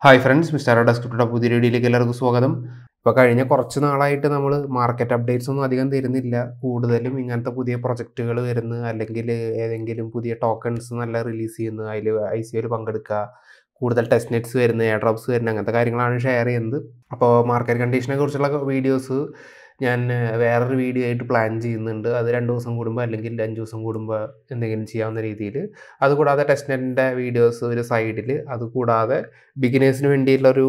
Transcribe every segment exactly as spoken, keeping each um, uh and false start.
Hi friends, mister ഡെസ്ക്ടോപ്പിൻ്റെ പുതിയ വീഡിയോയിലേക്ക് എല്ലാവർക്കും സ്വാഗതം. ഇപ്പോൾ കഴിഞ്ഞ കുറച്ച് നാളായിട്ട് നമ്മൾ മാർക്കറ്റ് അപ്ഡേറ്റ്സ് ഒന്നും അധികം തരുന്നില്ല. കൂടുതലും ഇങ്ങനത്തെ പുതിയ പ്രൊജക്റ്റുകൾ വരുന്നു, അല്ലെങ്കിൽ ഏതെങ്കിലും പുതിയ ടോക്കൺസ് നല്ല റിലീസ് ചെയ്യുന്നു, അതിൽ ഐ സി ഒയിൽ പങ്കെടുക്കുക, കൂടുതൽ ടെസ്റ്റ് നെറ്റ്സ് വരുന്നത്, എയർ ഡ്രോപ്സ് വരുന്നത്, അങ്ങനത്തെ കാര്യങ്ങളാണ് ഷെയർ ചെയ്യുന്നത്. അപ്പോൾ മാർക്കറ്റ് കണ്ടീഷനെ കുറിച്ചുള്ള വീഡിയോസ് ഞാൻ വേറൊരു വീഡിയോ ആയിട്ട് പ്ലാൻ ചെയ്യുന്നുണ്ട്. അത് രണ്ട് ദിവസം കൂടുമ്പോൾ അല്ലെങ്കിൽ അഞ്ച് ദിവസം കൂടുമ്പോൾ എന്തെങ്കിലും ചെയ്യാവുന്ന രീതിയിൽ. അതുകൂടാതെ ടെസ്റ്റ് നെറ്റിൻ്റെ വീഡിയോസ് ഒരു സൈഡിൽ, അതുകൂടാതെ ബിഗിനേഴ്സിന് വേണ്ടിയിട്ടുള്ളൊരു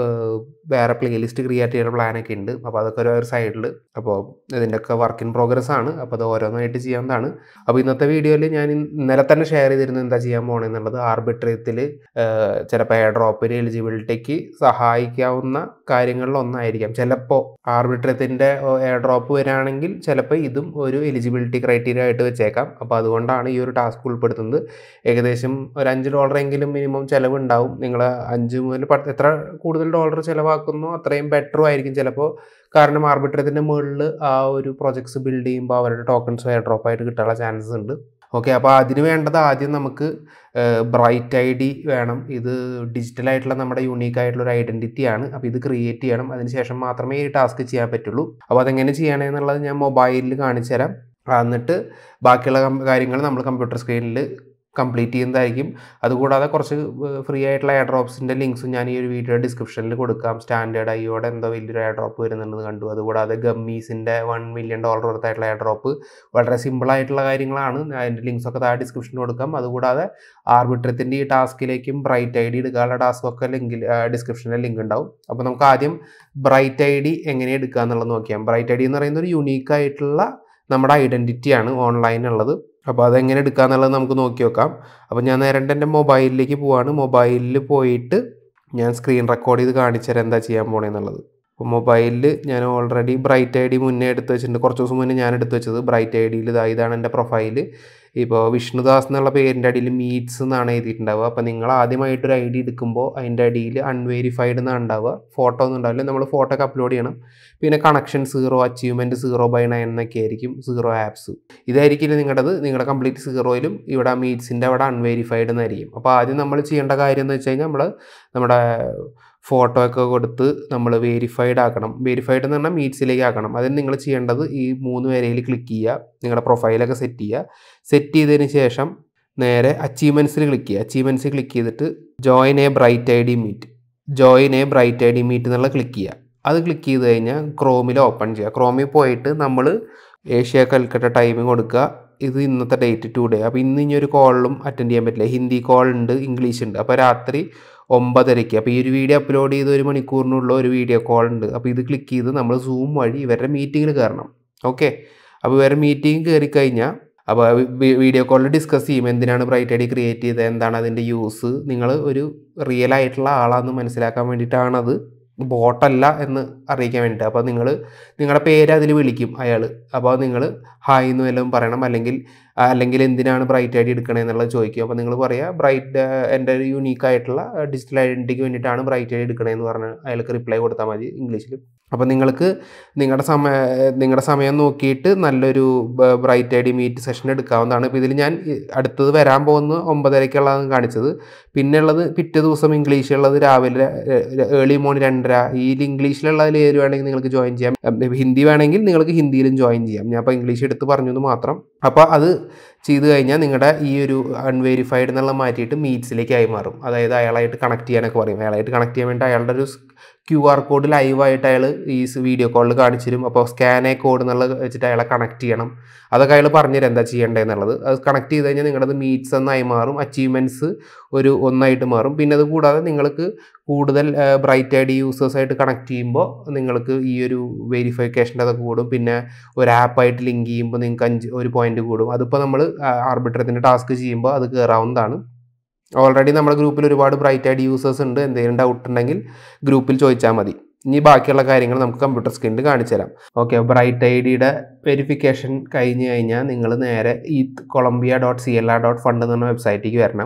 വേറെ പ്ലേലിസ്റ്റ് ക്രിയേറ്റ് ചെയ്യുന്ന പ്ലാനൊക്കെ ഉണ്ട്. അപ്പോൾ അതൊക്കെ ഒരു സൈഡിൽ. അപ്പോൾ ഇതിൻ്റെയൊക്കെ വർക്ക് ഇൻ പ്രോഗ്രസ് ആണ്. അപ്പോൾ അത് ഓരോന്നായിട്ട് ചെയ്യാവുന്നതാണ്. അപ്പോൾ ഇന്നത്തെ വീഡിയോയിൽ ഞാൻ ഇന്നലെ തന്നെ ഷെയർ ചെയ്തിരുന്നത് എന്താ ചെയ്യാൻ പോകണമെന്നുള്ളത്. ആർബിട്രേത്തിൽ ചിലപ്പോൾ എയർ ഡ്രോപ്പിന് എലിജിബിലിറ്റിക്ക് സഹായിക്കാവുന്ന കാര്യങ്ങളിൽ ഒന്നായിരിക്കാം. ചിലപ്പോൾ ആർബിട്രേത്തിൻ്റെ എയർ ഡ്രോപ്പ് വരികയാണെങ്കിൽ ചിലപ്പോൾ ഇതും ഒരു എലിജിബിലിറ്റി ക്രൈറ്റീരിയ ആയിട്ട് വെച്ചേക്കാം. അപ്പോൾ അതുകൊണ്ടാണ് ഈ ഒരു ടാസ്ക് ഉൾപ്പെടുത്തുന്നത്. ഏകദേശം ഒരു അഞ്ച് ഡോളറെങ്കിലും മിനിമം ചിലവുണ്ടാവും. നിങ്ങൾ അഞ്ച് മുതൽ പത്ത് എത്ര കൂടുതൽ ഡോളർ ചിലവാക്കുന്നോ അത്രയും ബെറ്ററും ആയിരിക്കും ചിലപ്പോൾ. കാരണം ആർബിട്രേത്തിൻ്റെ മുകളിൽ ആ ഒരു പ്രൊജക്ട്സ് ബിൽഡ് ചെയ്യുമ്പോൾ അവരുടെ ടോക്കൺസ് എയർ ഡ്രോപ്പ് ആയിട്ട് കിട്ടാനുള്ള ചാൻസസ് ഉണ്ട്. ഓക്കെ, അപ്പോൾ അതിന് വേണ്ടത് ആദ്യം നമുക്ക് ബ്രൈറ്റ് ഐ ഡി വേണം. ഇത് ഡിജിറ്റലായിട്ടുള്ള നമ്മുടെ യൂണീക്ക് ആയിട്ടുള്ള ഒരു ഐഡൻറ്റിറ്റിയാണ്. അപ്പോൾ ഇത് ക്രിയേറ്റ് ചെയ്യണം. അതിനുശേഷം മാത്രമേ ഈ ടാസ്ക് ചെയ്യാൻ പറ്റുള്ളൂ. അപ്പോൾ അതെങ്ങനെ ചെയ്യണമെന്നുള്ളത് ഞാൻ മൊബൈലിൽ കാണിച്ചു തരാം. എന്നിട്ട് ബാക്കിയുള്ള കാര്യങ്ങൾ നമ്മൾ കമ്പ്യൂട്ടർ സ്ക്രീനിൽ കംപ്ലീറ്റ് ചെയ്യുന്നതായിരിക്കും. അതുകൂടാതെ കുറച്ച് ഫ്രീ ആയിട്ടുള്ള എയർ ഡ്രോപ്സിൻ്റെ ലിങ്ക്സും ഞാൻ ഈ ഒരു വീഡിയോ ഡിസ്ക്രിപ്ഷനിൽ കൊടുക്കാം. സ്റ്റാൻഡേർഡ് ഐയോടെ എന്തോ വലിയൊരു എയർ ഡ്രോപ്പ് വരുന്നുണ്ടെന്ന് കണ്ടു. അതുകൂടാതെ ഗമ്മീസിൻ്റെ വൺ മില്യൺ ഡോളർ വർത്തായിട്ടുള്ള എയർ ഡ്രോപ്പ് വളരെ സിമ്പിളായിട്ടുള്ള കാര്യങ്ങളാണ്. അതിൻ്റെ ലിങ്ക്സൊക്കെ താഴെ ഡിസ്ക്രിപ്ഷനിൽ കൊടുക്കാം. അതുകൂടാതെ ആർബിട്രേത്തിൻ്റെ ഈ ടാസ്കിലേക്കും ബ്രൈറ്റ് ഐ ഡി എടുക്കാനുള്ള ടാസ്കൊക്കെ ലിങ്കിൽ ഡിസ്ക്രിപ്ഷനിൽ ലിങ്ക് ഉണ്ടാവും. അപ്പോൾ നമുക്ക് ആദ്യം ബ്രൈറ്റ് ഐ ഡി എങ്ങനെ എടുക്കുക എന്നുള്ളത് നോക്കിയാൽ. ബ്രൈറ്റ് ഐ ഡി എന്ന് പറയുന്നത് ഒരു യുണീക്ക് ആയിട്ടുള്ള നമ്മുടെ ഐഡൻറ്റിറ്റിയാണ് ഓൺലൈനുള്ളത്. അപ്പോൾ അതെങ്ങനെ എടുക്കുക എന്നുള്ളത് നമുക്ക് നോക്കി നോക്കാം. അപ്പോൾ ഞാൻ നേരെ എൻ്റെ മൊബൈലിലേക്ക് പോവാണ്. മൊബൈലിൽ പോയിട്ട് ഞാൻ സ്ക്രീൻ റെക്കോർഡ് ചെയ്ത് കാണിച്ചു തരാം എന്താ ചെയ്യാൻ പോകണമെന്നുള്ളത്. അപ്പോൾ മൊബൈലിൽ ഞാൻ ഓൾറെഡി ബ്രൈറ്റ് ഐ ഡി മുന്നേ എടുത്ത് വെച്ചിട്ടുണ്ട്. കുറച്ച് ദിവസം മുന്നേ ഞാൻ എടുത്ത് വെച്ചത് ബ്രൈറ്റ് ഐ ഡിയിൽ ഇതാ ഇതാണ് എൻ്റെ പ്രൊഫൈൽ. ഇപ്പോൾ വിഷ്ണുദാസ് എന്നുള്ള പേരിൻ്റെ അടിയിൽ മീറ്റ്സ് എന്നാണ് എഴുതിയിട്ടുണ്ടാവുക. അപ്പോൾ നിങ്ങൾ ആദ്യമായിട്ടൊരു ഐ ഡി എടുക്കുമ്പോൾ അതിൻ്റെ അടിയിൽ അൺവെരിഫൈഡ് എന്നാണ് ഉണ്ടാവുക. ഫോട്ടോ ഒന്നും ഉണ്ടാവില്ല. നമ്മൾ ഫോട്ടോ ഒക്കെ അപ്ലോഡ് ചെയ്യണം. പിന്നെ connection zero, achievement zero by nine എന്നൊക്കെ ആയിരിക്കും. സീറോ ആപ്സ് ഇതായിരിക്കില്ല നിങ്ങളുടേത്. നിങ്ങളുടെ കംപ്ലീറ്റ് സീറോയിലും ഇവിടെ മീറ്റ്സിൻ്റെ അവിടെ അൺവെരിഫൈഡ് എന്നായിരിക്കും. അപ്പോൾ ആദ്യം നമ്മൾ ചെയ്യേണ്ട കാര്യം എന്ന് വെച്ച് കഴിഞ്ഞാൽ നമ്മൾ നമ്മുടെ ഫോട്ടോ ഒക്കെ കൊടുത്ത് നമ്മൾ വെരിഫൈഡ് ആക്കണം. വെരിഫൈഡ് എന്ന് പറഞ്ഞാൽ മീറ്റ്സിലേക്ക് ആക്കണം. അതിന് നിങ്ങൾ ചെയ്യേണ്ടത് ഈ മൂന്ന് വരയിൽ ക്ലിക്ക് ചെയ്യുക. നിങ്ങളുടെ പ്രൊഫൈലൊക്കെ സെറ്റ് ചെയ്യുക. സെറ്റ് ചെയ്തതിന് ശേഷം നേരെ അച്ചീവ്മെൻറ്റ്സിൽ ക്ലിക്ക് ചെയ്യുക. അച്ചീവ്മെൻറ്റ്സ് ക്ലിക്ക് ചെയ്തിട്ട് join a bright I D meet join a bright I D meet എന്നുള്ള ക്ലിക്ക് ചെയ്യുക. അത് ക്ലിക്ക് ചെയ്ത് കഴിഞ്ഞാൽ ക്രോമിൽ ഓപ്പൺ ചെയ്യുക. ക്രോമിൽ പോയിട്ട് നമ്മൾ ഏഷ്യ കൽക്കട്ട ടൈമിംഗ് കൊടുക്കുക. ഇത് ഇന്നത്തെ ഡേറ്റ് ടു ഡേ. അപ്പോൾ ഇന്ന് ഇനി ഒരു കോളിലും അറ്റൻഡ് ചെയ്യാൻ പറ്റില്ല. ഹിന്ദി കോൾ ഉണ്ട്, ഇംഗ്ലീഷ് ഉണ്ട്. അപ്പോൾ രാത്രി ഒമ്പതരയ്ക്ക്. അപ്പോൾ ഈ ഒരു വീഡിയോ അപ്ലോഡ് ചെയ്ത് ഒരു മണിക്കൂറിനുള്ള ഒരു വീഡിയോ കോൾ ഉണ്ട്. അപ്പോൾ ഇത് ക്ലിക്ക് ചെയ്ത് നമ്മൾ സൂം വഴി ഇവരുടെ മീറ്റിങ്ങിൽ കയറണം. ഓക്കെ, അപ്പോൾ ഇവരുടെ മീറ്റിംഗ് കയറി കഴിഞ്ഞാൽ അപ്പോൾ വീഡിയോ കോളിൽ ഡിസ്കസ് ചെയ്യും എന്തിനാണ് ബ്രൈറ്റ് ഐ ഡി ക്രിയേറ്റ് ചെയ്തത്, എന്താണ് അതിൻ്റെ യൂസ്. നിങ്ങൾ ഒരു റിയൽ ആയിട്ടുള്ള ആളാണെന്ന് മനസ്സിലാക്കാൻ വേണ്ടിയിട്ടാണത്, ബോട്ടല്ല എന്ന് അറിയിക്കാൻ വേണ്ടിയിട്ട്. അപ്പോൾ നിങ്ങൾ നിങ്ങളുടെ പേര് അതിൽ വിളിക്കും അയാൾ. അപ്പോൾ നിങ്ങൾ ഹായ് എന്ന് വല്ലതും പറയണം. അല്ലെങ്കിൽ അല്ലെങ്കിൽ എന്തിനാണ് ബ്രൈറ്റ് ഐ ഡി എടുക്കണേ എന്നുള്ളത് ചോദിക്കും. അപ്പോൾ നിങ്ങൾ പറയുക ബ്രൈറ്റ് എൻ്റെ ഒരു യുണീക്ക് ആയിട്ടുള്ള ഡിജിറ്റൽ ഐഡൻറ്റിറ്റിക്ക് വേണ്ടിയിട്ടാണ് ബ്രൈറ്റ് ഐ ഡി എടുക്കണേന്ന് പറഞ്ഞ് അയാൾക്ക് റിപ്ലൈ കൊടുത്താൽ മതി ഇംഗ്ലീഷിൽ. അപ്പോൾ നിങ്ങൾക്ക് നിങ്ങളുടെ സമയ നിങ്ങളുടെ സമയം നോക്കിയിട്ട് നല്ലൊരു bright I D meet session എടുക്കാവുന്നതാണ്. ഇപ്പോൾ ഇതിൽ ഞാൻ അടുത്തത് വരാൻ പോകുന്ന ഒമ്പതരയ്ക്കുള്ളതാണ് കാണിച്ചത്. പിന്നെ ഉള്ളത് പിറ്റേ ദിവസം ഇംഗ്ലീഷുള്ളത് രാവിലെ ഏർലി മോർണിംഗ് രണ്ടര. ഈ ഇംഗ്ലീഷിലുള്ളതിൽ ഏത് വേണമെങ്കിൽ നിങ്ങൾക്ക് ജോയിൻ ചെയ്യാം. ഹിന്ദി വേണമെങ്കിൽ നിങ്ങൾക്ക് ഹിന്ദിയിലും ജോയിൻ ചെയ്യാം. ഞാൻ അപ്പോൾ ഇംഗ്ലീഷ് എടുത്ത് പറഞ്ഞത് മാത്രം. അപ്പോൾ അത് ചെയ്ത് കഴിഞ്ഞാൽ നിങ്ങളുടെ ഈ ഒരു അൺവെരിഫൈഡ് എന്നുള്ള മാറ്റിയിട്ട് മീറ്റ്സിലേക്ക് ആയി മാറും. അതായത് അയാളായിട്ട് കണക്ട് ചെയ്യാനൊക്കെ പറയും. അയാളായിട്ട് കണക്ട് ചെയ്യാൻ വേണ്ടി അയാളുടെ ഒരു ക്യു ആർ കോഡ് ലൈവായിട്ട് അയാൾ ഈ വീഡിയോ കോളിൽ കാണിച്ചു തരും. അപ്പോൾ സ്കാൻ എ കോഡ് എന്നുള്ളത് വെച്ചിട്ട് അയാളെ കണക്ട് ചെയ്യണം. അതൊക്കെ അയാൾ പറഞ്ഞുതരും എന്താ ചെയ്യേണ്ടതെന്നുള്ളത്. അത് കണക്ട് ചെയ്ത് കഴിഞ്ഞാൽ നിങ്ങളുടെ മീറ്റ്സ് എന്നായി മാറും. അച്ചീവ്മെൻറ്റ്സ് ഒരു ഒന്നായിട്ട് മാറും. പിന്നെ അത് കൂടാതെ നിങ്ങൾക്ക് കൂടുതൽ ബ്രൈറ്റ് ഐ ഡി യൂസേഴ്സായിട്ട് കണക്ട് ചെയ്യുമ്പോൾ നിങ്ങൾക്ക് ഈ ഒരു വെരിഫിക്കേഷൻ്റെ അതൊക്കെ കൂടും. പിന്നെ ഒരു ആപ്പായിട്ട് ലിങ്ക് ചെയ്യുമ്പോൾ നിങ്ങൾക്ക് അഞ്ച് ഒരു പോയിന്റ് കൂടും. അതിപ്പോൾ നമ്മൾ ആർബിട്രേത്തിൻ്റെ ടാസ്ക് ചെയ്യുമ്പോൾ അത് കയറാവുന്നതാണ്. ഓൾറെഡി നമ്മുടെ ഗ്രൂപ്പിൽ ഒരുപാട് ബ്രൈറ്റ് ഐ ഡി യൂസേഴ്സ് ഉണ്ട്. എന്തെങ്കിലും ഡൗട്ട് ഉണ്ടെങ്കിൽ ഗ്രൂപ്പിൽ ചോദിച്ചാൽ മതി. ഇനി ബാക്കിയുള്ള കാര്യങ്ങൾ നമുക്ക് കമ്പ്യൂട്ടർ സ്ക്രീനിൽ കാണിച്ചു തരാം. ഓക്കെ, ബ്രൈറ്റ് ഐ ഡിയുടെ വെരിഫിക്കേഷൻ കഴിഞ്ഞ് കഴിഞ്ഞാൽ നിങ്ങൾ നേരെ ഈ Columbia dot C L R dot fund എന്ന് പറഞ്ഞ വെബ്സൈറ്റിലേക്ക് വരണം.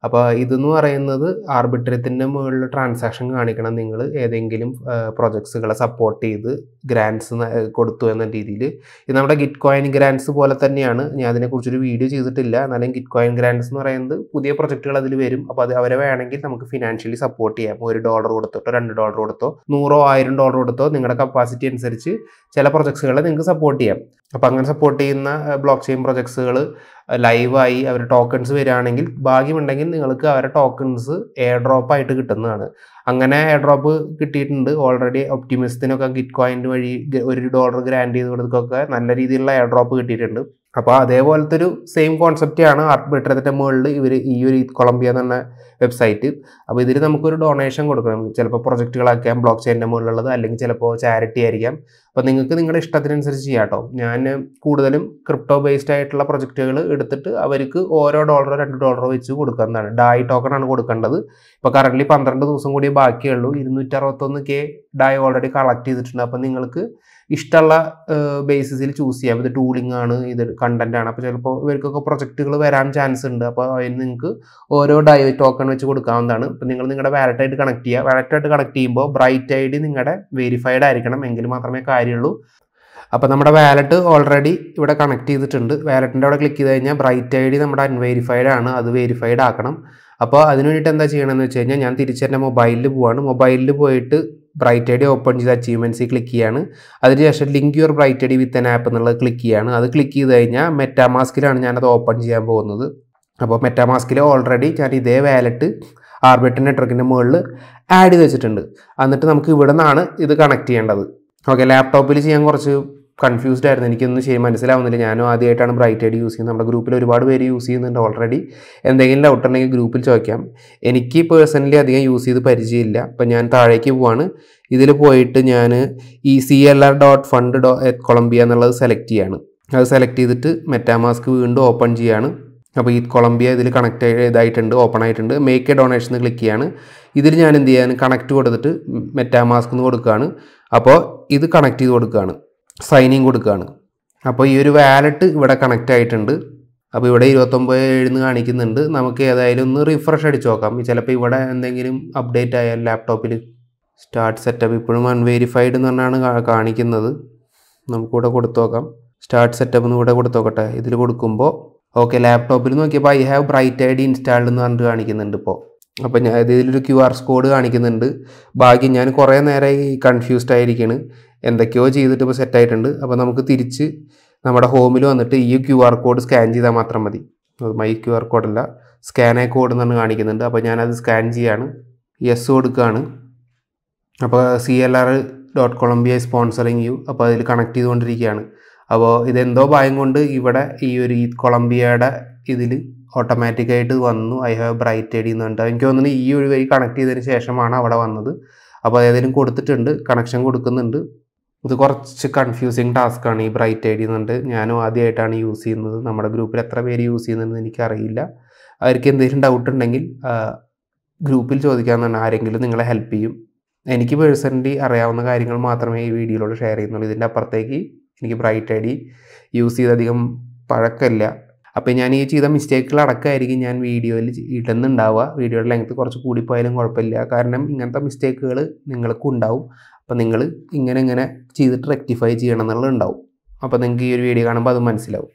അപ്പോൾ ഇതെന്ന് പറയുന്നത് ആർബിട്രത്തിൻ്റെ മുകളിൽ ട്രാൻസാക്ഷൻ കാണിക്കണം നിങ്ങൾ ഏതെങ്കിലും പ്രൊജക്ട്സുകളെ സപ്പോർട്ട് ചെയ്ത് ഗ്രാൻഡ്സ് കൊടുത്തു എന്ന രീതിയിൽ. ഇത് നമ്മുടെ ഗിറ്റ് കോയിൻ ഗ്രാൻഡ്സ് പോലെ തന്നെയാണ്. ഞാൻ അതിനെക്കുറിച്ചൊരു വീഡിയോ ചെയ്തിട്ടില്ല. എന്നാലും ഗിറ്റ് കോയിൻ ഗ്രാൻഡ്സ് എന്ന് പറയുന്നത് പുതിയ പ്രൊജക്റ്റുകൾ അതിൽ വരും. അപ്പോൾ അത് അവരെ വേണമെങ്കിൽ നമുക്ക് ഫിനാൻഷ്യലി സപ്പോർട്ട് ചെയ്യാം. ഒരു ഡോളർ കൊടുത്തിട്ടോ രണ്ട് ഡോളർ കൊടുത്തോ നൂറോ ആയിരം ഡോളർ കൊടുത്തോ നിങ്ങളുടെ കപ്പാസിറ്റി അനുസരിച്ച് ചില പ്രൊജക്ട്സുകളെ നിങ്ങൾക്ക് സപ്പോർട്ട് ചെയ്യാം. അപ്പോൾ അങ്ങനെ സപ്പോർട്ട് ചെയ്യുന്ന ബ്ലോക്ക് ചെയിൻ പ്രൊജക്ട്സുകൾ ലൈവായി അവർ ടോക്കൺസ് വരികയാണെങ്കിൽ ഭാഗ്യമുണ്ടെങ്കിൽ നിങ്ങൾക്ക് അവരുടെ ടോക്കൺസ് എയർ ഡ്രോപ്പ് ആയിട്ട് കിട്ടുന്നതാണ്. അങ്ങനെ എയർ ഡ്രോപ്പ് കിട്ടിയിട്ടുണ്ട് ഓൾറെഡി. ഒപ്റ്റിമിസ്റ്റിനൊക്കെ ഗിറ്റ് കോയിൻ വഴി ഒരു ഡോളർ ഗ്രാൻഡ് ചെയ്ത് കൊടുത്തൊക്കെ നല്ല രീതിയിലുള്ള എയർ ഡ്രോപ്പ് കിട്ടിയിട്ടുണ്ട്. അപ്പോൾ അതേപോലത്തെ ഒരു സെയിം കോൺസെപ്റ്റാണ് ആർബിട്രത്തിൻ്റെ മുകളിൽ ഇവർ ഈ ഒരു കൊളംബിയ എന്ന് പറഞ്ഞ വെബ്സൈറ്റ്. അപ്പോൾ ഇതിൽ നമുക്കൊരു ഡൊണേഷൻ കൊടുക്കണം. ചിലപ്പോൾ പ്രൊജക്റ്റുകളാക്കാം ബ്ലോക്ക് ചെയിൻ്റെ മുകളിലുള്ളത്, അല്ലെങ്കിൽ ചിലപ്പോൾ ചാരിറ്റി ആയിരിക്കാം. അപ്പോൾ നിങ്ങൾക്ക് നിങ്ങളുടെ ഇഷ്ടത്തിനനുസരിച്ച് ചെയ്യാം കേട്ടോ. ഞാൻ കൂടുതലും ക്രിപ്റ്റോ ബേസ്ഡ് ആയിട്ടുള്ള പ്രൊജക്റ്റുകൾ എടുത്തിട്ട് അവർക്ക് ഓരോ ഡോളറോ രണ്ട് ഡോളറോ വെച്ച് കൊടുക്കുന്നതാണ്. ഡായി ടോക്കണാണ് കൊടുക്കേണ്ടത്. ഇപ്പോൾ കറൻ്റ് പന്ത്രണ്ട് ദിവസം കൂടി ബാക്കിയുള്ളൂ. ഇരുന്നൂറ്റി അറുപത്തൊന്ന് കെ ഡായി ഓൾറെഡി കളക്ട് ചെയ്തിട്ടുണ്ട്. അപ്പോൾ നിങ്ങൾക്ക് ഇഷ്ടമുള്ള ബേസിസിൽ ചൂസ് ചെയ്യാം. ഇത് ടൂളിംഗ് ആണ്, ഇത് കണ്ടന്റ് ആണ്. അപ്പോൾ ചിലപ്പോൾ ഇവർക്കൊക്കെ പ്രൊജക്റ്റുകൾ വരാൻ ചാൻസ് ഉണ്ട്. അപ്പോൾ അതിന് നിങ്ങൾക്ക് ഓരോ ഡൈ ടോക്കൺ വെച്ച് കൊടുക്കാവുന്നതാണ്. അപ്പോൾ നിങ്ങൾ നിങ്ങളുടെ വാലറ്റായിട്ട് കണക്ട് ചെയ്യുക. വാലറ്റായിട്ട് കണക്ട് ചെയ്യുമ്പോൾ ബ്രൈറ്റ് ഐ ഡി നിങ്ങളുടെ വെരിഫൈഡ് ആയിരിക്കണം, എങ്കിൽ മാത്രമേ കാര്യമുള്ളൂ. അപ്പോൾ നമ്മുടെ വാലറ്റ് ഓൾറെഡി ഇവിടെ കണക്ട് ചെയ്തിട്ടുണ്ട്. വാലറ്റിൻ്റെ അവിടെ ക്ലിക്ക് ചെയ്ത് കഴിഞ്ഞാൽ ബ്രൈറ്റ് ഐ ഡി നമ്മുടെ അൺവെരിഫൈഡ് ആണ്, അത് വെരിഫൈഡ് ആക്കണം. അപ്പോൾ അതിന് വേണ്ടിയിട്ട് എന്താ ചെയ്യണമെന്ന് വെച്ച് കഴിഞ്ഞാൽ ഞാൻ തിരിച്ച് എൻ്റെ മൊബൈലിൽ പോവാണ്. മൊബൈലിൽ പോയിട്ട് ബ്രൈറ്റ് ഐ ഡി ഓപ്പൺ ചെയ്ത് അച്ചീവ്മെൻറ്റ്സിൽ ക്ലിക്ക് ചെയ്യാണ്. അതിനുശേഷം link your bright I D with an app എന്നുള്ളത് ക്ലിക്ക് ചെയ്യാണ്. അത് ക്ലിക്ക് ചെയ്ത് കഴിഞ്ഞാൽ മെറ്റാമാസ്കിലാണ് ഞാനത് ഓപ്പൺ ചെയ്യാൻ പോകുന്നത്. അപ്പോൾ മെറ്റാമാസ്കിൽ ഓൾറെഡി ഞാൻ ഇതേ വാലറ്റ് ആർബിട്രം നെറ്റ്വർക്കിൻ്റെ മുകളിൽ ആഡ് ചെയ്ത് വെച്ചിട്ടുണ്ട്. എന്നിട്ട് നമുക്ക് ഇവിടെ നിന്നാണ് ഇത് കണക്ട് ചെയ്യേണ്ടത്. ഓക്കെ, ലാപ്ടോപ്പിൽ ചെയ്യാൻ കുറച്ച് കൺഫ്യൂസ്ഡ് ആയിരുന്നു, എനിക്കൊന്നും ചെയ്യാൻ മനസ്സിലാവുന്നില്ല. ഞാനും ആദ്യമായിട്ടാണ് ബ്രൈറ്റ് ഐ ഡി യൂസ് ചെയ്യുന്നത്. നമ്മുടെ ഗ്രൂപ്പിൽ ഒരുപാട് പേര് യൂസ് ചെയ്യുന്നുണ്ട് ഓൾറെഡി. എന്തെങ്കിലും ഡൗട്ട് ഉണ്ടെങ്കിൽ ഗ്രൂപ്പിൽ ചോദിക്കാം. എനിക്ക് പേഴ്സണലി അധികം യൂസ് ചെയ്ത് പരിചയമില്ല. അപ്പം ഞാൻ താഴേക്ക് പോവാണ്. ഇതിൽ പോയിട്ട് ഞാൻ ഈ C L R dot fund ഡോ കൊളംബിയ എന്നുള്ളത് സെലക്ട് ചെയ്യാണ്. അത് സെലക്ട് ചെയ്തിട്ട് മെറ്റാമാസ്ക് വീണ്ടും ഓപ്പൺ ചെയ്യാണ്. അപ്പോൾ ഈ കൊളംബിയ ഇതിൽ കണക്ട് ഇതായിട്ടുണ്ട്, ഓപ്പൺ ആയിട്ടുണ്ട്. മേക്ക് എ ഡൊണേഷൻ എന്ന് ക്ലിക്ക് ചെയ്യാണ്. ഇതിൽ ഞാൻ എന്ത് ചെയ്യാൻ കണക്ട് കൊടുത്തിട്ട് മെറ്റാമാസ്ക് എന്ന് കൊടുക്കുകയാണ്. അപ്പോൾ ഇത് കണക്ട് ചെയ്ത് കൊടുക്കുകയാണ്, സൈനിങ് കൊടുക്കുകയാണ്. അപ്പോൾ ഈ ഒരു വാലറ്റ് ഇവിടെ കണക്റ്റ് ആയിട്ടുണ്ട്. അപ്പോൾ ഇവിടെ ഇരുപത്തൊമ്പത് എഴുന്ന് കാണിക്കുന്നുണ്ട്. നമുക്ക് ഏതായാലും ഒന്ന് റിഫ്രഷ് അടിച്ച് നോക്കാം. ചിലപ്പോൾ ഇവിടെ എന്തെങ്കിലും അപ്ഡേറ്റ് ആയാൽ ലാപ്ടോപ്പിൽ സ്റ്റാർട്ട് സെറ്റപ്പ് ഇപ്പോഴും അൺവെരിഫൈഡ് എന്ന് പറഞ്ഞാണ് കാണിക്കുന്നത്. നമുക്കിവിടെ കൊടുത്തു നോക്കാം. സ്റ്റാർട്ട് സെറ്റപ്പ് എന്ന് ഇവിടെ കൊടുത്തു നോക്കട്ടെ. ഇതിൽ കൊടുക്കുമ്പോൾ ഓക്കെ, ലാപ്ടോപ്പിൽ നോക്കിയപ്പോൾ I have bright I D installed എന്ന് പറഞ്ഞിട്ട് കാണിക്കുന്നുണ്ട്. ഇപ്പോൾ അപ്പോൾ ഞാൻ ഇതിലൊരു ക്യു ആർ കോഡ് കാണിക്കുന്നുണ്ട്. ഭാഗ്യം ഞാൻ കുറേ നേരമായി കൺഫ്യൂസ്ഡ് ആയിരിക്കുകയാണ്. എന്തൊക്കെയോ ചെയ്തിട്ട് ഇപ്പോൾ സെറ്റായിട്ടുണ്ട്. അപ്പോൾ നമുക്ക് തിരിച്ച് നമ്മുടെ ഹോമിൽ വന്നിട്ട് ഈ ക്യു ആർ കോഡ് സ്കാൻ ചെയ്താൽ മാത്രം മതി. മൈ ക്യു ആർ കോഡല്ല, സ്കാൻ ഐ കോഡ് എന്ന് പറഞ്ഞ് കാണിക്കുന്നുണ്ട്. അപ്പോൾ ഞാനത് സ്കാൻ ചെയ്യാണ്, യെസ് കൊടുക്കുകയാണ്. അപ്പോൾ C L R dot Columbia sponsoring you. അപ്പോൾ അതിൽ കണക്ട് ചെയ്തുകൊണ്ടിരിക്കുകയാണ്. അപ്പോൾ ഇതെന്തോ ഭയം കൊണ്ട് ഇവിടെ ഈ ഒരു ഈ കൊളംബിയയുടെ ഇതിൽ ഓട്ടോമാറ്റിക്കായിട്ട് വന്നു I have bright I D എന്ന് പറഞ്ഞിട്ട്. എനിക്ക് തോന്നുന്നു ഈ ഒരു വഴി കണക്ട് ചെയ്തതിന് ശേഷമാണ് അവിടെ വന്നത്. അപ്പോൾ ഏതെങ്കിലും കൊടുത്തിട്ടുണ്ട്, കണക്ഷൻ കൊടുക്കുന്നുണ്ട്. ഇത് കുറച്ച് കൺഫ്യൂസിങ് ടാസ്ക്കാണ് ഈ ബ്രൈറ്റ് ഐ ഡി എന്ന് പറഞ്ഞിട്ട്. ഞാനും ആദ്യമായിട്ടാണ് യൂസ് ചെയ്യുന്നത്. നമ്മുടെ ഗ്രൂപ്പിൽ എത്ര പേര് യൂസ് ചെയ്യുന്നതെന്ന് എനിക്കറിയില്ല. അവർക്ക് എന്തെങ്കിലും ഡൗട്ട് ഉണ്ടെങ്കിൽ ഗ്രൂപ്പിൽ ചോദിക്കാമെന്നാണ്. ആരെങ്കിലും നിങ്ങളെ ഹെൽപ്പ് ചെയ്യും. എനിക്ക് പേഴ്സണലി അറിയാവുന്ന കാര്യങ്ങൾ മാത്രമേ ഈ വീഡിയോയിലൂടെ ഷെയർ ചെയ്യുന്നുള്ളൂ. ഇതിൻ്റെ അപ്പുറത്തേക്ക് എനിക്ക് ബ്രൈറ്റ് ഐ ഡി യൂസ് ചെയ്തധികം പഴക്കമില്ല. അപ്പോൾ ഞാൻ ഈ ചെയ്ത മിസ്റ്റേക്കുകൾ അടക്കമായിരിക്കും ഞാൻ വീഡിയോയിൽ ഇടുന്നുണ്ടാവുക. വീഡിയോയുടെ ലെങ്ത്ത് കുറച്ച് കൂടിപ്പോയാലും കുഴപ്പമില്ല. കാരണം ഇങ്ങനത്തെ മിസ്റ്റേക്കുകൾ നിങ്ങൾക്കും ഉണ്ടാവും. അപ്പോൾ നിങ്ങൾ ഇങ്ങനെ ഇങ്ങനെ ചെയ്തിട്ട് റെക്ടിഫൈ ചെയ്യണം എന്നുള്ളത് ഉണ്ടാവും. അപ്പോൾ നിങ്ങൾക്ക് ഈ ഒരു വീഡിയോ കാണുമ്പോൾ അത് മനസ്സിലാവും.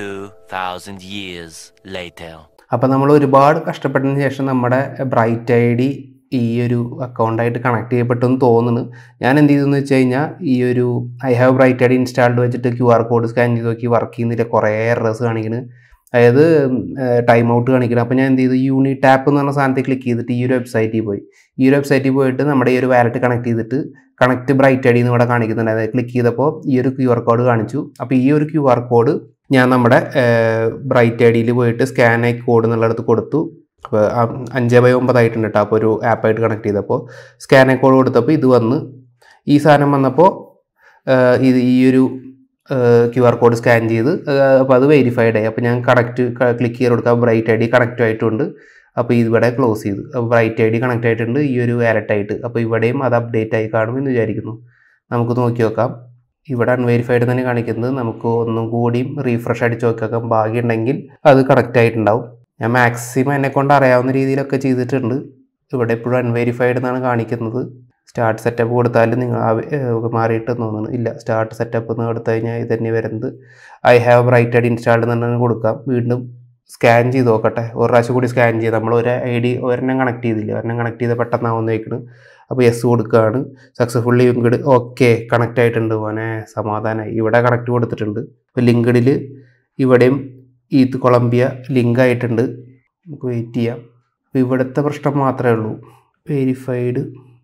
അപ്പോൾ നമ്മൾ ഒരുപാട് കഷ്ടപ്പെട്ടതിന് ശേഷം നമ്മുടെ ബ്രൈറ്റ് ഐ ഡി ഈ ഒരു അക്കൗണ്ടായിട്ട് കണക്ട് ചെയ്യപ്പെട്ടെന്ന് തോന്നുന്നു. ഞാൻ എന്ത് ചെയ്തെന്ന് വെച്ച് കഴിഞ്ഞാൽ ഈ ഒരു I have bright I D installed വെച്ചിട്ട് ക്യു ആർ കോഡ് സ്കാൻ ചെയ്ത് നോക്കി, വർക്ക് ചെയ്യുന്നില്ല. കുറേ എറേഴ്സ് കാണിക്കുന്നു, അതായത് ടൈം ഔട്ട് കാണിക്കണം. അപ്പോൾ ഞാൻ എന്ത് ചെയ്തു, യൂണി ടാപ്പ് എന്ന് പറഞ്ഞ സാധനത്തിൽ ക്ലിക്ക് ചെയ്തിട്ട് ഈ ഒരു വെബ്സൈറ്റിൽ പോയി. ഈ ഒരു വെബ്സൈറ്റിൽ പോയിട്ട് നമ്മുടെ ഈ ഒരു വാലറ്റ് കണക്ട് ചെയ്തിട്ട് കണക്ട് ബ്രൈറ്റ് ഐ ഡി എന്ന് ഇവിടെ കാണിക്കുന്നുണ്ട്. അതായത് ക്ലിക്ക് ചെയ്തപ്പോൾ ഈ ഒരു ക്യു ആർ കോഡ് കാണിച്ചു. അപ്പോൾ ഈ ഒരു ക്യു ആർ കോഡ് ഞാൻ നമ്മുടെ ബ്രൈറ്റ് ഐ ഡിയിൽ പോയിട്ട് സ്കാൻ ഐ കോഡ് എന്നുള്ളിടത്ത് കൊടുത്തു. അപ്പോൾ അഞ്ച് ബൈ ഒമ്പതായിട്ടുണ്ട് കേട്ടോ. അപ്പോൾ ഒരു ആപ്പായിട്ട് കണക്ട് ചെയ്തപ്പോൾ സ്കാൻ ഐ കോഡ് കൊടുത്തപ്പോൾ ഇത് വന്ന് ഈ സാധനം വന്നപ്പോൾ ഇത് ഈ ഒരു ക്യു ആർ കോഡ് സ്കാൻ ചെയ്ത് അപ്പോൾ അത് വെരിഫൈഡ് ആയി. അപ്പോൾ ഞാൻ കണക്റ്റ് ക്ലിക്ക് ചെയ്ത് കൊടുക്കുക, ബ്രൈറ്റ് ഐ ഡി കണക്റ്റ് ആയിട്ടുണ്ട്. അപ്പോൾ ഇവിടെ ക്ലോസ് ചെയ്തു. അപ്പോൾ ബ്രൈറ്റ് ഐ ഡി കണക്റ്റ് ആയിട്ടുണ്ട് ഈ ഒരു വാലറ്റായിട്ട്. അപ്പോൾ ഇവിടെയും അത് അപ്ഡേറ്റ് ആയി കാണുമെന്ന് വിചാരിക്കുന്നു. നമുക്ക് നോക്കി നോക്കാം. ഇവിടെ അൺവെരിഫൈഡ് തന്നെ കാണിക്കുന്നത്. നമുക്ക് ഒന്നും കൂടിയും റീഫ്രഷ് അടിച്ച് നോക്കാം. ഭാഗ്യമുണ്ടെങ്കിൽ അത് കണക്റ്റ് ആയിട്ടുണ്ടാവും. ഞാൻ മാക്സിമം എന്നെക്കൊണ്ട് അറിയാവുന്ന രീതിയിലൊക്കെ ചെയ്തിട്ടുണ്ട്. ഇവിടെ എപ്പോഴും അൺവെരിഫൈഡ് എന്നാണ് കാണിക്കുന്നത്. സ്റ്റാർട്ട് സെറ്റപ്പ് കൊടുത്താലും നിങ്ങൾ മാറിയിട്ട് തോന്നുന്നു. ഇല്ല, സ്റ്റാർട്ട് സെറ്റപ്പ് എന്ന് കൊടുത്തു കഴിഞ്ഞാൽ ഇത് തന്നെ വരുന്നത്. I have bright ID installed എന്നുണ്ടെങ്കിൽ കൊടുക്കാം. വീണ്ടും സ്കാൻ ചെയ്ത് നോക്കട്ടെ, ഒരു പ്രാവശ്യം കൂടി സ്കാൻ ചെയ്ത് നമ്മൾ ഒരു ഐ ഡി ഒരെണ്ണം കണക്ട് ചെയ്തില്ല, ഒരെണ്ണം കണക്ട് ചെയ്ത് പെട്ടെന്നാവുന്ന വയ്ക്കണം. അപ്പോൾ യെസ് കൊടുക്കുകയാണ്. Successfully linked. ഓക്കെ, കണക്റ്റ് ആയിട്ടുണ്ട് മോനെ, സമാധാനമായി. ഇവിടെ കണക്റ്റ് കൊടുത്തിട്ടുണ്ട്. ഇപ്പോൾ ലിങ്ക്ഡിൽ ഇവിടെയും ഈത്ത് കൊളംബിയ ലിങ്ക് ആയിട്ടുണ്ട്. നമുക്ക് വെയിറ്റ് ചെയ്യാം. അപ്പോൾ ഇവിടുത്തെ പ്രശ്നം മാത്രമേ ഉള്ളൂ. Verified.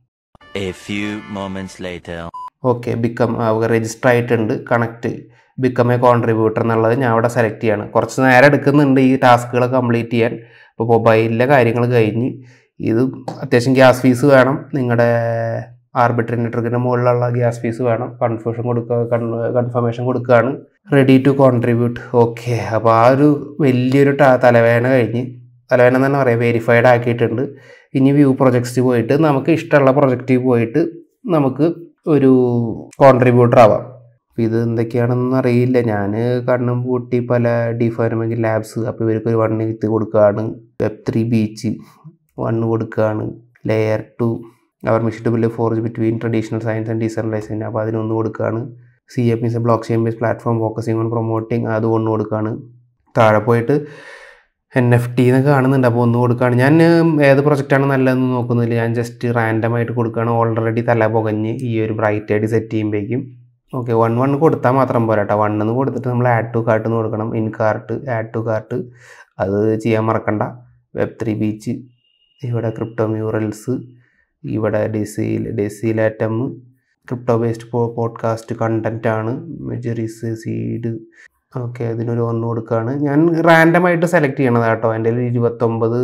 A few moments later. Okay, become register ആയിട്ടുണ്ട്. കണക്റ്റ് ബിക്കം എ കോൺട്രിബ്യൂട്ടർ എന്നുള്ളത് ഞാൻ അവിടെ സെലക്ട് ചെയ്യാണ്. കുറച്ച് നേരം എടുക്കുന്നുണ്ട് ഈ ടാസ്കുകൾ കംപ്ലീറ്റ് ചെയ്യാൻ. ഇപ്പോൾ മൊബൈലിലെ കാര്യങ്ങൾ കഴിഞ്ഞ് ഇത് അത്യാവശ്യം ഗ്യാസ് ഫീസ് വേണം. നിങ്ങളുടെ ആർബിട്രം നെറ്റ്വർക്കിൻ്റെ മുകളിലുള്ള ഗ്യാസ് ഫീസ് വേണം. കൺഫ്യൂഷൻ കൊടുക്കുക കൺഫർമേഷൻ കൊടുക്കുകയാണ്. Ready to contribute. ഓക്കെ, അപ്പോൾ ആ ഒരു വലിയൊരു തലവേദന കഴിഞ്ഞ്, തലവേദന തന്നെ പറയാം, വെരിഫൈഡ് ആക്കിയിട്ടുണ്ട്. ഇനി വ്യൂ പ്രൊജക്ട്സ് പോയിട്ട് നമുക്ക് ഇഷ്ടമുള്ള പ്രൊജക്റ്റിൽ പോയിട്ട് നമുക്ക് ഒരു കോൺട്രിബ്യൂട്ടർ ആവാം. ഇത് എന്തൊക്കെയാണെന്ന് അറിയില്ല. ഞാൻ കണ്ണും പൂട്ടി പല ഡിഫൈൻമെൻറ്റ് ലാബ്സ്, അപ്പോൾ ഇവർക്ക് ഒരു വൺ വിത്ത് കൊടുക്കുകയാണ്. വെബ് ത്രീ ബീച്ച് വണ്ണ് കൊടുക്കുകയാണ്. Layer two our mission to build forge between traditional science and decentralisation, അപ്പോൾ അതിനൊന്ന് കൊടുക്കുകയാണ്. C M means block chain base platform focusing on promoting, അത് ഒന്ന് കൊടുക്കുകയാണ്. താഴെ പോയിട്ട് എൻ എഫ് ടി എന്ന് കാണുന്നുണ്ട്, അപ്പോൾ ഒന്ന് കൊടുക്കുകയാണ്. ഞാൻ ഏത് പ്രൊജക്റ്റാണ് നല്ലതെന്ന് നോക്കുന്നില്ല, ഞാൻ ജസ്റ്റ് റാൻഡമായിട്ട് കൊടുക്കുകയാണ്. ഓൾറെഡി തല പുകഞ്ഞ് ഈ ഒരു ബ്രൈറ്റ് ആയിട്ട് സെറ്റ് ചെയ്യുമ്പോഴേക്കും ഓക്കെ വൺ വൺ കൊടുത്താൽ മാത്രം പോരാ കേട്ടോ. വണ്ണെന്ന് കൊടുത്തിട്ട് നമ്മൾ ആഡ് ടു കാർട്ട് എന്ന് കൊടുക്കണം. In cart, add to cart, അത് ചെയ്യാൻ മറക്കണ്ട. വെബ് ത്രീ ബീച്ച്, ഇവിടെ ക്രിപ്റ്റോ മ്യൂറൽസ്, ഇവിടെ ഡെസിൽ ഡെസിലാറ്റം, ക്രിപ്റ്റോ ബേസ്ഡ് പോഡ്കാസ്റ്റ് കണ്ടൻ്റ് ആണ്. മെജറീസ് സീഡ്. ഓക്കെ, അതിനൊരു ഒന്ന് കൊടുക്കുകയാണ്. ഞാൻ റാൻഡമായിട്ട് സെലക്ട് ചെയ്യണത് കേട്ടോ. എൻ്റെ കയ്യിൽ ഇരുപത്തൊമ്പത്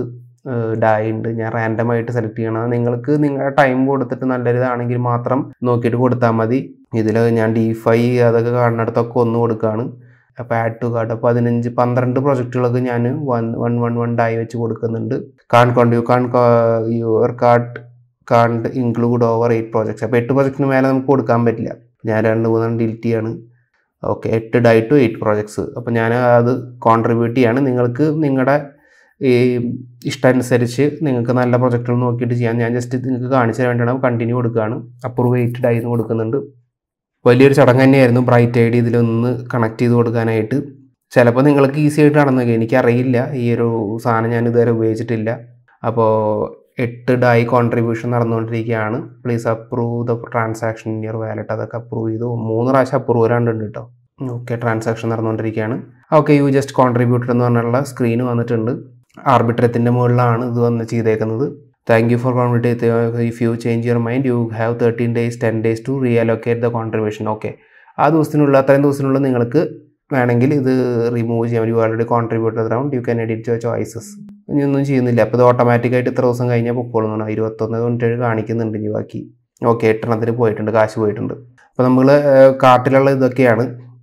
ഡായ് ഉണ്ട്. ഞാൻ റാൻഡമായിട്ട് സെലക്ട് ചെയ്യണത്. നിങ്ങൾക്ക് നിങ്ങളുടെ ടൈം കൊടുത്തിട്ട് നല്ലൊരിതാണെങ്കിൽ മാത്രം നോക്കിയിട്ട് കൊടുത്താൽ മതി. ഇതിൽ ഞാൻ ഡിഫൈ അതൊക്കെ കാണുന്നിടത്തൊക്കെ ഒന്ന് കൊടുക്കുകയാണ്. അപ്പോൾ ആഡ് ടു കാർഡ് പതിനഞ്ച് പന്ത്രണ്ട് പ്രൊജക്റ്റുകളൊക്കെ ഞാൻ one one one one DAI വെച്ച് കൊടുക്കുന്നുണ്ട്. Can can't you can your card can't include over eight projects. അപ്പോൾ എട്ട് പ്രൊജക്റ്റിന് മേലെ നമുക്ക് കൊടുക്കാൻ പറ്റില്ല. ഞാൻ രണ്ട് മൂന്നെണ്ണം ഡിലീറ്റ് ചെയ്യാണ്. ഓക്കെ, എട്ട് ഡൈ ടു എയ്റ്റ് പ്രോജക്ട്സ്. അപ്പോൾ ഞാൻ അത് കോൺട്രിബ്യൂട്ട് ചെയ്യാണ്. നിങ്ങൾക്ക് നിങ്ങളുടെ ഈ ഇഷ്ടമനുസരിച്ച് നിങ്ങൾക്ക് നല്ല പ്രൊജക്റ്റുകൾ നോക്കിയിട്ട് ചെയ്യാം. ഞാൻ ജസ്റ്റ് നിങ്ങൾക്ക് കാണിച്ചു തരാൻ വേണ്ടിയാണ് കണ്ടിന്യൂ കൊടുക്കുകയാണ്. അപ്രൂവ് എയ്റ്റ് ഡൈ എന്ന് കൊടുക്കുന്നുണ്ട്. വലിയൊരു ചടങ്ങ് തന്നെയായിരുന്നു ബ്രൈറ്റ് ഐ ഡി ഇതിലൊന്ന് കണക്ട് ചെയ്ത് കൊടുക്കാനായിട്ട്. ചിലപ്പോൾ നിങ്ങൾക്ക് ഈസി ആയിട്ട് നടന്നു, എനിക്കറിയില്ല. ഈ ഒരു സാധനം ഞാൻ ഇതുവരെ ഉപയോഗിച്ചിട്ടില്ല. അപ്പോൾ എട്ട് ഡായ് കോൺട്രിബ്യൂഷൻ നടന്നുകൊണ്ടിരിക്കുകയാണ്. Please approve the transaction in your wallet. അതൊക്കെ അപ്രൂവ് ചെയ്തു. മൂന്ന് പ്രാവശ്യം അപ്രൂവ് വരാണ്ടുണ്ട് കേട്ടോ. ഓക്കെ, ട്രാൻസാക്ഷൻ നടന്നുകൊണ്ടിരിക്കുകയാണ്. ഓക്കെ, യു ജസ്റ്റ് കോൺട്രിബ്യൂട്ടർ എന്ന് പറഞ്ഞുള്ള സ്ക്രീൻ വന്നിട്ടുണ്ട്. ആർബിട്രത്തിൻ്റെ മുകളിലാണ് ഇത് വന്ന് ചെയ്തേക്കുന്നത്. Thank you for contribute. If you change your mind you have thirteen days ten days to reallocate the contribution. Okay, ആ ദിവസത്തിനുള്ള അത്രയും ദിവസത്തിനുള്ള നിങ്ങൾക്ക് വേണമെങ്കിൽ ഇത് റിമൂവ് ചെയ്യാം. You already contributor around you can edit your choices. ഇനിയൊന്നും ചെയ്യുന്നില്ല. അപ്പോൾ ഇത് ഓട്ടോമാറ്റിക്കായിട്ട് ഇത്ര ദിവസം കഴിഞ്ഞാൽ പൊക്കോളുന്നു. ഇരുപത്തൊന്ന് തൊണ്ണൂറ്റേഴ് കാണിക്കുന്നുണ്ട് ഇനി ബാക്കി. ഓക്കെ, എട്ടെണ്ണത്തിന് പോയിട്ടുണ്ട്, കാശ് പോയിട്ടുണ്ട്. അപ്പോൾ നമ്മൾ കാർട്ടിലുള്ള ഇതൊക്കെയാണ്.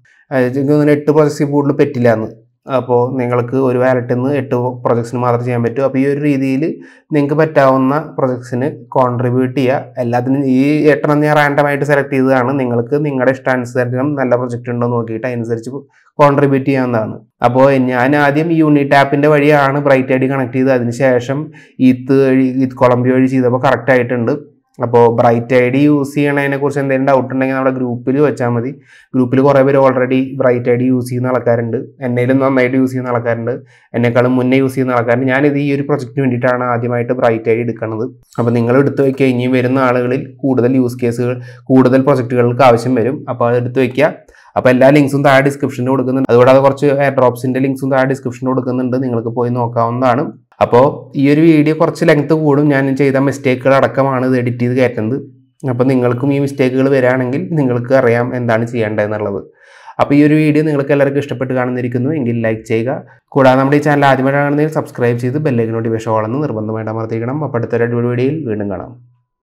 എട്ട് പ്രൊജക്ട്സ് കൂടുതൽ പറ്റില്ല എന്ന്. അപ്പോൾ നിങ്ങൾക്ക് ഒരു വാലറ്റിൽ നിന്ന് എട്ട് പ്രൊജക്ട്സിന് മാത്രം ചെയ്യാൻ പറ്റും. അപ്പോൾ ഈ ഒരു രീതിയിൽ നിങ്ങൾക്ക് പറ്റാവുന്ന പ്രൊജക്ട്സിന് കോൺട്രിബ്യൂട്ട് ചെയ്യുക. എല്ലാത്തിനും ഈ എട്ടെണ്ണം ഞാൻ റാൻഡമായിട്ട് സെലക്ട് ചെയ്തതാണ്. നിങ്ങൾക്ക് നിങ്ങളുടെ ഇഷ്ടാനുസരണം നല്ല പ്രൊജക്റ്റ് ഉണ്ടോ നോക്കിയിട്ട് അതിനനുസരിച്ച് കോൺട്രിബ്യൂട്ട് ചെയ്യാവുന്നതാണ്. അപ്പോൾ ഞാൻ ആദ്യം യൂണിറ്റ് ആപ്പിൻ്റെ വഴിയാണ് ബ്രൈറ്റ് ഐ ഡി കണക്ട് ചെയ്തത്. അതിനുശേഷം ഈത്ത് വഴി ഈത്ത് കൊളംബിയ വഴി ചെയ്തപ്പോൾ കറക്റ്റ് ആയിട്ടുണ്ട്. അപ്പോൾ ബ്രൈറ്റ് ഐ ഡി യൂസ് ചെയ്യണതിനെ കുറിച്ച് എന്തെങ്കിലും ഡൗട്ട് ഉണ്ടെങ്കിൽ നമ്മുടെ ഗ്രൂപ്പിൽ വെച്ചാൽ മതി. ഗ്രൂപ്പിൽ കുറേ പേര് already bright I D use ചെയ്യുന്ന ആൾക്കാരുണ്ട്. എന്നേലും നന്നായിട്ട് യൂസ് ചെയ്യുന്ന ആൾക്കാരുണ്ട്, എന്നെക്കാളും മുന്നേ യൂസ് ചെയ്യുന്ന ആൾക്കാരുണ്ട്. ഞാനിത് ഈ ഒരു പ്രൊജക്റ്റിന് വേണ്ടിയിട്ടാണ് ആദ്യമായിട്ട് ബ്രൈറ്റ് ഐ ഡി എടുക്കുന്നത്. അപ്പോൾ നിങ്ങൾ എടുത്ത് വയ്ക്കുക. ഇനിയും വരുന്ന ആളുകളിൽ കൂടുതൽ യൂസ് കേസുകൾ, കൂടുതൽ പ്രൊജക്റ്റുകൾക്ക് ആവശ്യം വരും. അപ്പോൾ അത് എടുത്ത് വയ്ക്കുക. അപ്പോൾ എല്ലാ ലിങ്ക്സും താഴെ ഡിസ്ക്രിപ്ഷനിൽ കൊടുക്കുന്നുണ്ട്. അതുകൂടാതെ കുറച്ച് എയർ ഡ്രോപ്സിൻ്റെ ലിങ്ക്സും താഴെ ഡിസ്ക്രിപ്ഷനിൽ കൊടുക്കുന്നുണ്ട്. നിങ്ങൾക്ക് പോയി നോക്കാവുന്നതാണ്. അപ്പോൾ ഈ ഒരു വീഡിയോ കുറച്ച് ലെങ്ത് കൂടും. ഞാൻ ചെയ്ത മിസ്റ്റേക്കുകൾ അടക്കമാണ് ഇത് എഡിറ്റ് ചെയ്ത് കയറ്റുന്നത്. അപ്പോൾ നിങ്ങൾക്കും ഈ മിസ്റ്റേക്കുകൾ വരികയാണെങ്കിൽ നിങ്ങൾക്ക് അറിയാം എന്താണ് ചെയ്യേണ്ടതെന്നുള്ളത്. അപ്പോൾ ഈ ഒരു വീഡിയോ നിങ്ങൾക്ക് എല്ലാവർക്കും ഇഷ്ടപ്പെട്ട് കാണുന്നിരിക്കുന്നു എങ്കിൽ ലൈക്ക് ചെയ്യുക. കൂടാതെ നമ്മുടെ ഈ ചാനൽ ആദ്യമായിട്ട് കാണുന്നതിൽ സബ്സ്ക്രൈബ് ചെയ്ത് ബെല്ലൈക്കൺ നോട്ടിഫിക്കേഷൻ ഓൾ എന്ന് നിർബന്ധമായിട്ട് അമർത്തിക്കണം. അപ്പോൾ അടുത്തൊരു വീഡിയോയിൽ വീണ്ടും കാണാം.